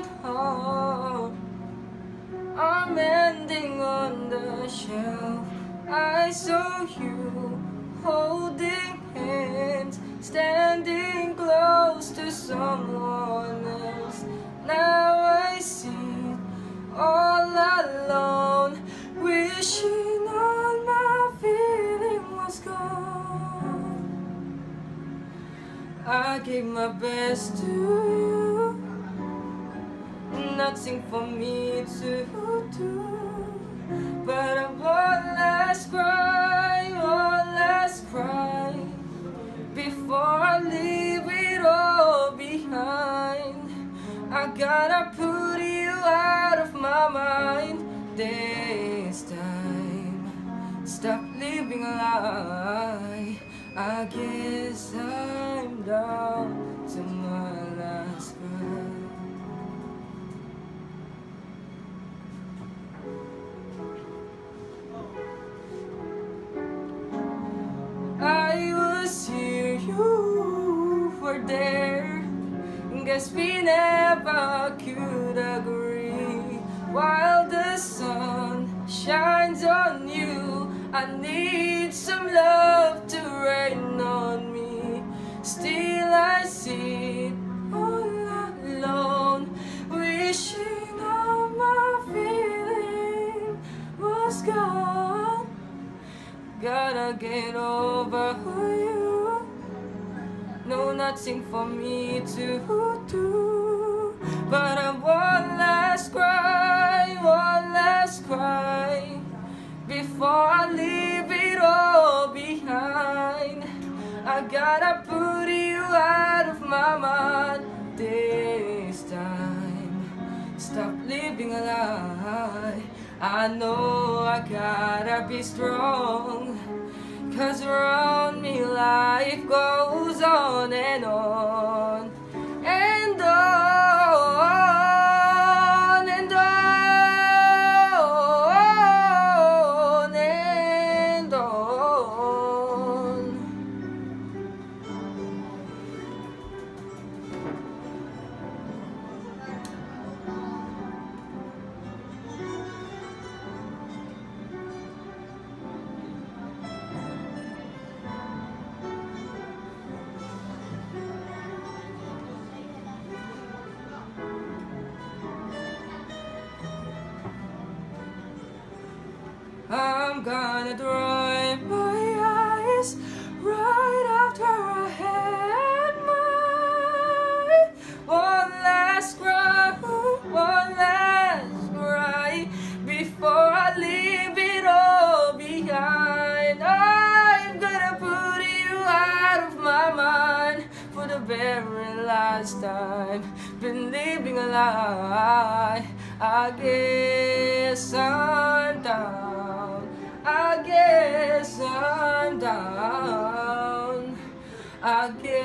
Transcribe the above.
going home. I'm ending on the shelf. I saw you holding hands, standing close to someone else. Now I sit all alone, wishing all my feeling was gone. I gave my best to you, nothing for me to do, but one last cry before I leave it all behind. I gotta put you out of my mind this time. Stop living a lie. I guess I'm down to my last cry. I was here, you were there. Guess we never could agree. While the sun shines on you, I need some love to rain on me. Still I sit all alone, wishing all my feeling was gone. Gotta get over you. No, nothing for me to do, but one last cry before I leave it all behind. I gotta put you out of my mind this time. Stop living a lie. I know I gotta be strong, 'cause around me life goes on and on and on and on and on. I'm gonna dry my eyes right after I had my one last cry before I leave it all behind. I'm gonna put you out of my mind for the very last time. Been living a lie. I guess I'm down. I guess I'm down. I guess